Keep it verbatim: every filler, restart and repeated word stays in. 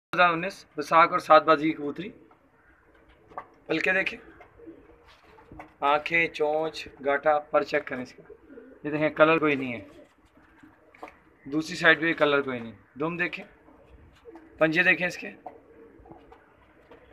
दो हज़ार उन्नीस बैसाख और सात बाजी की कबूतरी। पलके देखें, आंखें, चोंच, गाटा, पर चेक करें इसका। ये देखें कलर कोई नहीं है, दूसरी साइड पे भी कलर कोई नहीं। दुम देखें, पंजे देखें इसके,